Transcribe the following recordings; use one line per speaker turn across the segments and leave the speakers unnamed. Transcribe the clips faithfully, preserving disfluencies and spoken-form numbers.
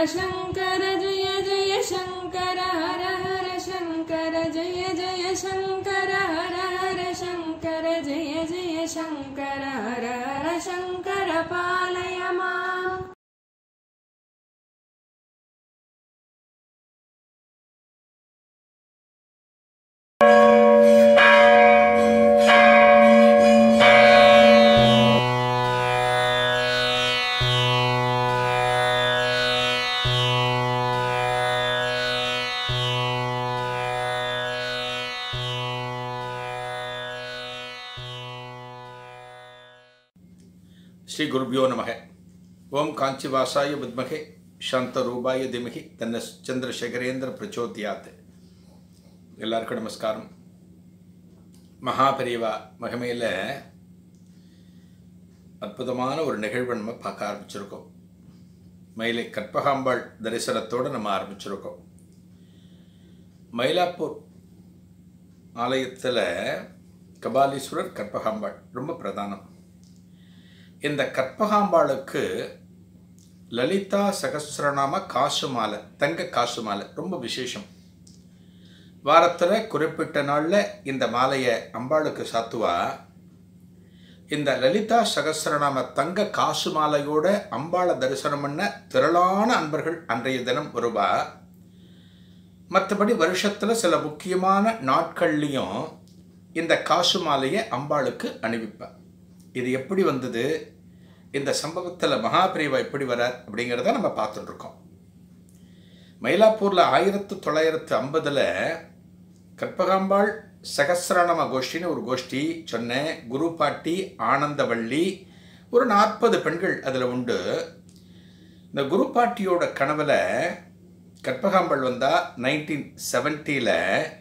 शंकर जय जय शंकर हर हर शंकर जय जय शंकर हर हर शंकर जय जय शंकर हर हर शंकर पालय माम्।
श्री गुरुभ्यो नमः। ओम कांचीवासाय विद्महे शांतरूपाय धीमहि तन्न चंद्रशेखरेंद्र प्रचोदयात्। எல்லாருக்கும் நமஸ்காரம். மகாபெரிவா மகிமையில் அற்புதமான ஒரு நிகழ்வை நம்ம பார்க்க ஆரம்பிச்சிருக்கோம். மயிலை கற்பகாம்பாள் தரிசனத்தோடு நம்ம ஆரம்பிச்சிருக்கோம். மயிலாப்பூர் ஆலயத்தில் கபாலீஸ்வரர் கற்பகாம்பாள் ரொம்ப பிரதானம். இந்த கற்பகாம்பாளுக்கு லலிதா சகஸ்ரநாம காசு மாலை, தங்க காசு மாலை ரொம்ப விசேஷம். வாரத்தில் குறிப்பிட்ட நாளில் இந்த மாலையை அம்பாளுக்கு சாத்துவா. இந்த லலிதா சகஸ்ரநாம தங்க காசு மாலையோட அம்பாளை தரிசனம் பண்ண திரளான அன்பர்கள் அன்றைய தினம் வருவா. மற்றபடி வருஷத்தில் சில முக்கியமான நாட்கள்லையும் இந்த காசு மாலையை அம்பாளுக்கு அணிவிப்பார். இது எப்படி வந்தது, இந்த சம்பவத்தில் மகாபிரிவா எப்படி வரார் அப்படிங்கிறத நம்ம பார்த்துட்டுருக்கோம். மயிலாப்பூரில் ஆயிரத்து தொள்ளாயிரத்து ஐம்பதில் கற்பகாம்பாள் சகஸ்ரநாம கோஷ்டின்னு ஒரு கோஷ்டி சொன்னேன். குரு பாட்டி, ஆனந்தவள்ளி, ஒரு நாற்பது பெண்கள் அதில் உண்டு. இந்த குரு பாட்டியோட கனவில் கற்பகாம்பாள் வந்தால் நைன்டீன் செவன்ட்டியில்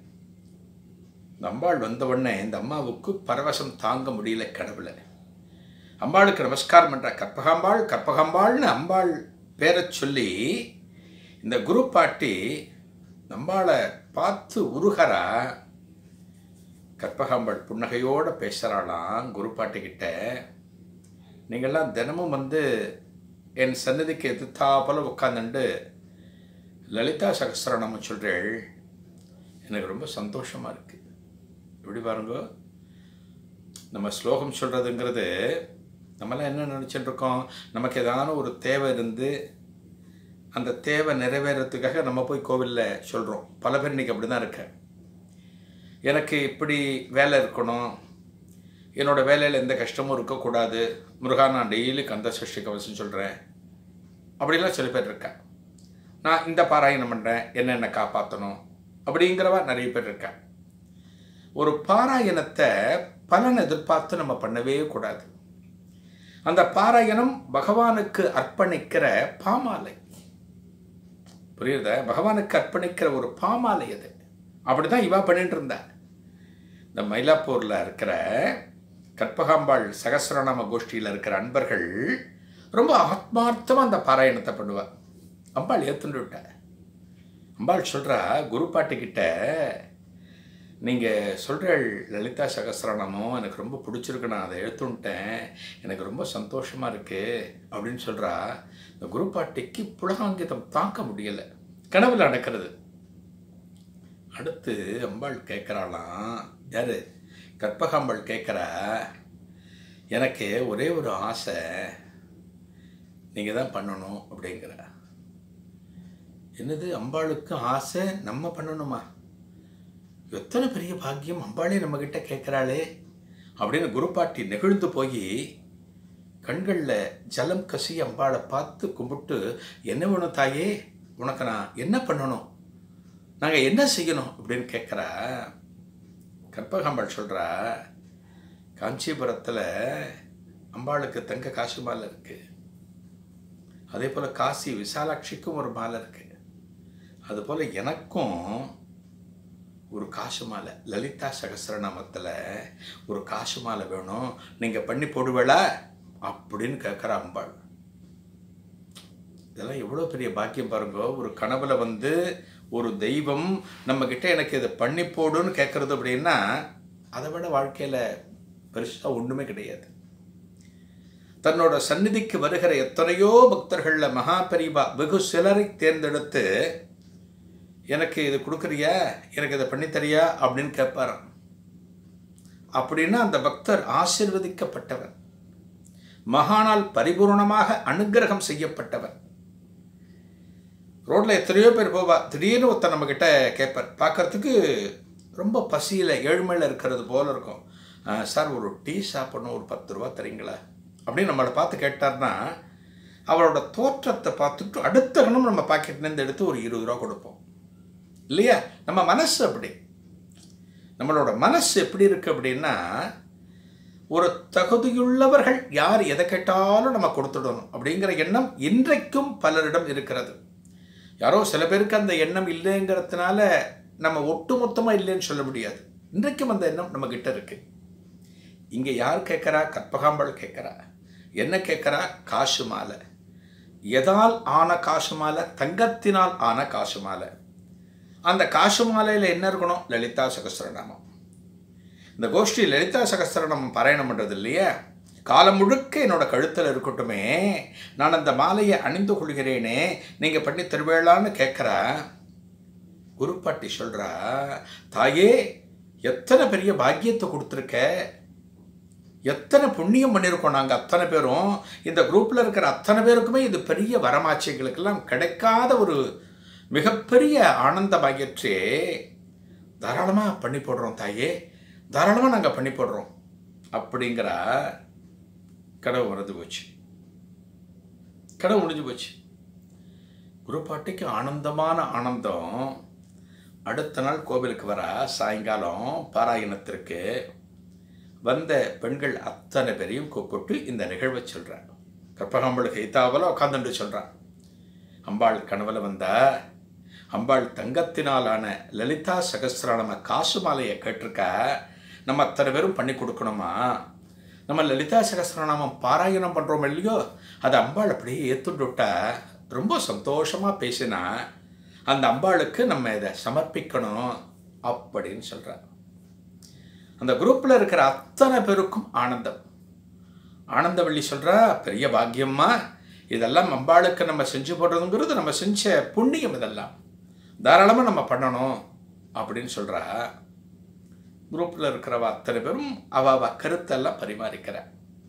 இந்த அம்பாள் வந்த உடனே இந்த அம்மாவுக்கு பரவசம் தாங்க முடியல. கனவில் அம்பாளுக்கு நமஸ்காரம் பண்ணுற கற்பகாம்பாள் கற்பகாம்பாள்னு அம்பாள் பேரை சொல்லி இந்த குரு பாட்டி அம்பாளை பார்த்து உருகிறா. கற்பகாம்பாள் புன்னகையோடு பேசுகிறாளாம் குரு பாட்டிக்கிட்ட. நீங்கள்லாம் தினமும் வந்து என் சன்னதிக்கு எதிர்த்தாப்போல உட்காந்துண்டு லலிதா சகஸ்ரநாமம் சொல்கிறேள், எனக்கு ரொம்ப சந்தோஷமாக இருக்குது. எப்படி பாருங்க, நம்ம ஸ்லோகம் சொல்கிறதுங்கிறது நம்மளாம் என்ன நினச்சிட்டு இருக்கோம், நமக்கு ஏதான ஒரு தேவை இருந்து அந்த தேவை நிறைவேறத்துக்காக நம்ம போய் கோவிலில் சொல்கிறோம். பல பேர் இன்றைக்கி அப்படி தான் இருக்க. எனக்கு இப்படி வேலை இருக்கணும், என்னோடய வேலையில் எந்த கஷ்டமும் இருக்கக்கூடாது, முருகா நான் டெய்லி கந்த சஷ்டி கவசம் சொல்கிறேன், அப்படிலாம் சில பேர் இருக்கேன். நான் இந்த பாராயணம் பண்ணுறேன், என்னென்ன காப்பாற்றணும் அப்படிங்கிறவா நிறைய பேர் இருக்கேன். ஒரு பாராயணத்தை பலன் எதிர்பார்த்து நம்ம பண்ணவே கூடாது. அந்த பாராயணம் பகவானுக்கு அர்ப்பணிக்கிற பாமாலை, புரியுத? பகவானுக்கு அர்ப்பணிக்கிற ஒரு பாமாலை அது. அப்படி தான் இவா பண்ணிட்டு இருந்தா. இந்த மயிலாப்பூரில் இருக்கிற கற்பகாம்பாள் சகஸ்ரநாம கோஷ்டியில் இருக்கிற அன்பர்கள் ரொம்ப ஆத்மார்த்தமாக அந்த பாராயணத்தை பண்ணுவாள். அம்பாள் ஏற்றுண்டு விட்ட. அம்பாள் சொல்கிறா குரு பாட்டிக்கிட்ட, நீங்கள் சொல்கிற லலிதா சகஸ்ரநாமம் எனக்கு ரொம்ப பிடிச்சிருக்கு, நான் அதை எழுத்துன்ட்டேன், எனக்கு ரொம்ப சந்தோஷமாக இருக்குது அப்படின்னு சொல்கிறா. இந்த குரு பாட்டிக்கு புலகாங்கிதம் தாக்க முடியலை. கனவில் நடக்கிறது. அடுத்து அம்பாள் கேட்குறாளாம், யார்? கற்பகாம்பாள் கேட்குறா, எனக்கு ஒரே ஒரு ஆசை, நீங்கள் தான் பண்ணணும் அப்படிங்கிற. என்னது, அம்பாளுக்கு ஆசை நம்ம பண்ணணுமா? எத்தனை பெரிய பாக்கியம், அம்பாளே நம்மக்கிட்ட கேட்குறாளே அப்படின்னு குருபாட்டி நெகிழ்ந்து போய் கண்களில் ஜலம் கசி அம்பாளை பார்த்து கும்பிட்டு, என்ன வேணும் தாயே, உனக்கு நான் என்ன பண்ணணும், நாங்கள் என்ன செய்யணும் அப்படின்னு கேட்குறா. கற்பகாம்பாள் சொல்கிறா, காஞ்சிபுரத்தில் அம்பாளுக்கு தங்க காசு மாலை இருக்குது, அதே போல் காசி விசாலாட்சிக்கும் ஒரு மாலை இருக்குது, அதுபோல் எனக்கும் ஒரு காசு மாலை, லலிதா சகஸ்ரநாமத்தில் ஒரு காசு மாலை வேணும், நீங்கள் பண்ணி போடுவேளா அப்படின்னு கேட்குற அம்பாள். இதெல்லாம் எவ்வளோ பெரிய பாக்கியம் பாருங்க. ஒரு கனவுல வந்து ஒரு தெய்வம் நம்மக்கிட்ட எனக்கு இதை பண்ணி போடுன்னு கேட்குறது அப்படின்னா அதை விட வாழ்க்கையில் பெருசாக ஒன்றுமே கிடையாது. தன்னோட சந்நிதிக்கு வருகிற எத்தனையோ பக்தர்களில் மகா பெரிவா வெகு சிலரை தேர்ந்தெடுத்து எனக்கு இது கொடுக்குறியா, எனக்கு இதை பண்ணித்தரியா அப்படின்னு கேட்பாராம். அப்படின்னா அந்த பக்தர் ஆசீர்வதிக்கப்பட்டவர், மகானால் பரிபூர்ணமாக அனுக்கிரகம் செய்யப்பட்டவர். ரோட்டில் எத்தனையோ பேர் போவா, திடீர்னு ஒருத்தர் நம்மக்கிட்ட கேட்பார், பார்க்கறதுக்கு ரொம்ப பசியில் ஏழ்மையில் இருக்கிறது போல் இருக்கும். சார் ஒரு டீ சாப்பிடணும், ஒரு பத்து ரூபா தரீங்களா அப்படின்னு நம்மளை பார்த்து கேட்டார்னா அவரோட தோற்றத்தை பார்த்துட்டு அடுத்த கணம் நம்ம பாக்கெட்லேருந்து எடுத்து ஒரு இருபது ரூபா கொடுப்போம் இல்லையா? நம்ம மனசு அப்படி, நம்மளோட மனசு எப்படி இருக்குது அப்படின்னா, ஒரு தகுதியுள்ளவர்கள் யார் எதை கேட்டாலும் நம்ம கொடுத்துடணும் அப்படிங்கிற எண்ணம் இன்றைக்கும் பலரிடம் இருக்கிறது. யாரோ சில பேருக்கு அந்த எண்ணம் இல்லைங்கிறதுனால நம்ம ஒட்டுமொத்தமாக இல்லைன்னு சொல்ல முடியாது. இன்றைக்கும் அந்த எண்ணம் நம்ம கிட்ட இருக்கு. இங்கே யார் கேட்குறா? கற்பகாம்பாள் கேட்குறா. என்ன கேட்குறா? காசு மாலை. எதால் ஆன காசு மாலை? தங்கத்தினால் ஆன காசு மாலை. அந்த காசு மாலையில் என்ன இருக்கணும்? லலிதா சகஸ்ரநாமம். இந்த கோஷ்டி லலிதா சகஸ்ரநாமம் பாராயணம் பண்ணுறது இல்லையா, காலம் முழுக்க என்னோட கழுத்தில் இருக்கட்டுமே, நான் அந்த மாலையை அணிந்து கொள்கிறேனே, நீங்கள் பண்ணி தருவேளான்னு கேட்குறா. குருப்பாட்டி சொல்கிறா, தாயே எத்தனை பெரிய பாக்கியத்தை கொடுத்துருக்க, எத்தனை புண்ணியம் பண்ணியிருக்கோம் நாங்கள் அத்தனை பேரும், இந்த குரூப்பில் இருக்கிற அத்தனை பேருக்குமே இது பெரிய வரமாட்சிகளுக்கெல்லாம் கிடைக்காத ஒரு மிகப்பெரிய ஆனந்த பாக்கியற்றே, தாராளமாக பண்ணி போடுறோம் தாயே, தாராளமாக நாங்கள் பண்ணி போடுறோம் அப்படிங்கிற கனவு மறந்து போச்சு. கனவு முடிஞ்சு போச்சு. குருப்பாட்டிக்கு ஆனந்தமான ஆனந்தம். அடுத்த நாள் கோவிலுக்கு வர சாயங்காலம் பாராயணத்திற்கு வந்த பெண்கள் அத்தனை பேரையும் கூப்பிட்டு இந்த நிகழ்வை சொல்கிறார். கற்பகாம்பாளுக்கு எய்தாவல உட்காந்துட்டு சொல்கிறான், அம்பாள் கனவுல வந்தா, அம்பாள் தங்கத்தினாலான லலிதா சகஸ்ரநாம காசு மாலையை கேட்டிருக்கா, நம்ம அத்தனை பேரும் பண்ணி கொடுக்கணுமா, நம்ம லலிதா சகஸ்ரநாமம் பாராயணம் பண்ணுறோம் இல்லையோ, அது அம்பாள் அப்படியே ஏற்றுண்டு விட்டா ரொம்ப சந்தோஷமாக பேசினா அந்த அம்பாளுக்கு நம்ம இதை சமர்ப்பிக்கணும் அப்படின்னு சொல்கிறார். அந்த குரூப்பில் இருக்கிற அத்தனை பேருக்கும் ஆனந்தம். ஆனந்தவள்ளி சொல்கிறா, பெரிய பாக்கியம்மா, இதெல்லாம் அம்பாளுக்கு நம்ம செஞ்சு போடுறதுங்கிறது நம்ம செஞ்ச புண்ணியம், இதெல்லாம் தாராளமாக நம்ம பண்ணணும் அப்படின்னு சொல்கிறா. குரூப்பில் இருக்கிறவ அத்தனை பேரும் அவ அவ கருத்தெல்லாம் பரிமாறிக்கிற.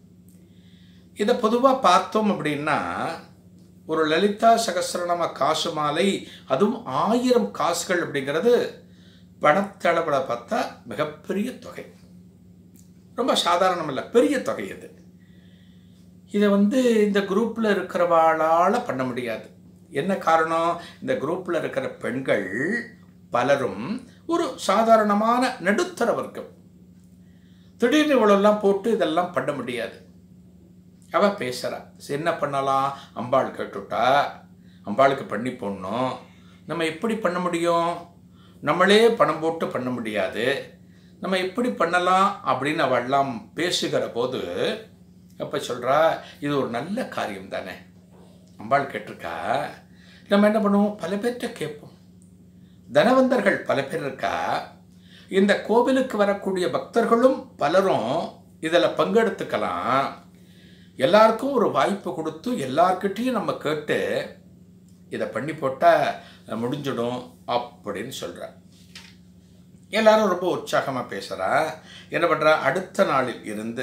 இதை பொதுவாக பார்த்தோம் அப்படின்னா, ஒரு லலிதா சகஸ்ரநாம காசு மாலை, அதுவும் ஆயிரம் காசுகள் அப்படிங்கிறது பணத்தளவில் பார்த்தா மிகப்பெரிய தொகை, ரொம்ப சாதாரணம் இல்லை, பெரிய தொகை அது. இதை வந்து இந்த குரூப்பில் இருக்கிறவாளால் பண்ண முடியாது. என்ன காரணம்? இந்த குரூப்பில் இருக்கிற பெண்கள் பலரும் ஒரு சாதாரணமான நடுத்தர வர்க்கம். திடீர்னு இவ்வளோலாம் போட்டு இதெல்லாம் பண்ண முடியாது. அவள் பேசுகிறா, என்ன பண்ணலாம், அம்பாள் கேட்டுட்டா, அம்பாளுக்கு பண்ணி போடணும், நம்ம எப்படி பண்ண முடியும், நம்மளே பணம் போட்டு பண்ண முடியாது, நம்ம எப்படி பண்ணலாம் அப்படின்னு அவள்லாம் பேசுகிற போது அப்போ சொல்கிறா, இது ஒரு நல்ல காரியம் தானே, அம்பாள் கேட்டிருக்கா, நம்ம என்ன பண்ணுவோம், பல பேர்கிட்ட கேட்போம். தனவந்தர்கள் பல பேர் இருக்கா, இந்த கோவிலுக்கு வரக்கூடிய பக்தர்களும் பலரும் இதில் பங்கெடுத்துக்கலாம், எல்லாருக்கும் ஒரு வாய்ப்பு கொடுத்து எல்லார்கிட்டையும் நம்ம கேட்டு இதை பண்ணி போட்டால் முடிஞ்சிடும் அப்படின்னு சொல்கிறார். எல்லாரும் ரொம்ப உற்சாகமாக பேசுகிறா. என்ன பண்ணுறா, அடுத்த நாளில் இருந்து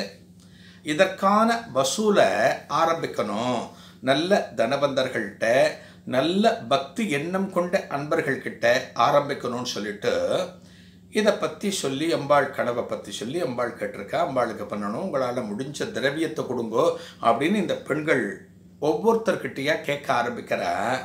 இதற்கான வசூலை ஆரம்பிக்கணும், நல்ல தனபந்தர்கள்கிட்ட, நல்ல பக்தி எண்ணம் கொண்ட அன்பர்கள்கிட்ட ஆரம்பிக்கணும்னு சொல்லிட்டு இதை பற்றி சொல்லி, அம்பாள் கனவை பற்றி சொல்லி, அம்பாள் கேட்டிருக்கா, அம்பாளுக்கு பண்ணணும், உங்களால் முடிஞ்ச திரவியத்தை கொடுங்கோ அப்படின்னு இந்த பெண்கள் ஒவ்வொருத்தர்கிட்டையா கேட்க ஆரம்பிக்கிற.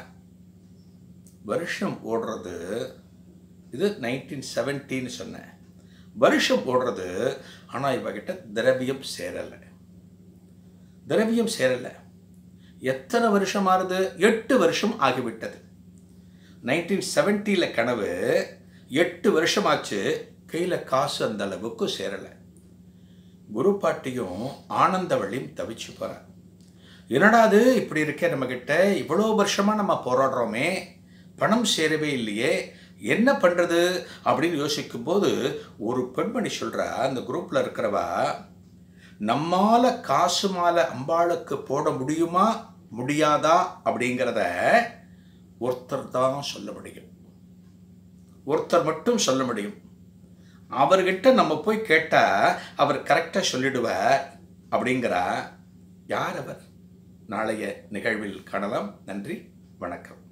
வருஷம் ஓடுறது, இது நைன்டீன் செவன்டீன்னு சொன்னேன், வருஷம் ஓடுறது, ஆனால் இவகிட்ட திரவியம் சேரலை, திரவியம் சேரலை. எத்தனை வருஷம் ஆறுது? எட்டு வருஷம் ஆகிவிட்டது. நைன்டீன் செவன்ட்டியில் கனவு, எட்டு வருஷமாச்சு, கையில் காசு அந்த அளவுக்கு சேரலை. குருப்பாட்டியும் ஆனந்தவள்ளியும் தவிச்சு போகிறார். என்னடாது இப்படி இருக்கே, நம்மக்கிட்ட இவ்வளோ வருஷமாக நம்ம போராடுறோமே, பணம் சேரவே இல்லையே, என்ன பண்ணுறது அப்படின்னு யோசிக்கும்போது ஒரு பெண்மணி சொல்கிறா, அந்த குரூப்பில் இருக்கிறவா, நம்மால காசு மாலை அம்பாளுக்கு போட முடியுமா முடியாதா அப்படிங்கிறத ஒருத்தர் தான் சொல்ல முடியும். ஒருத்தர் மட்டும் சொல்ல முடியும். அவர்கிட்ட நம்ம போய் கேட்டால் அவர் கரெக்டாக சொல்லிடுவார். அப்படிங்கிற யார் அவர்? நாளைய நிகழ்வில் காணலாம். நன்றி, வணக்கம்.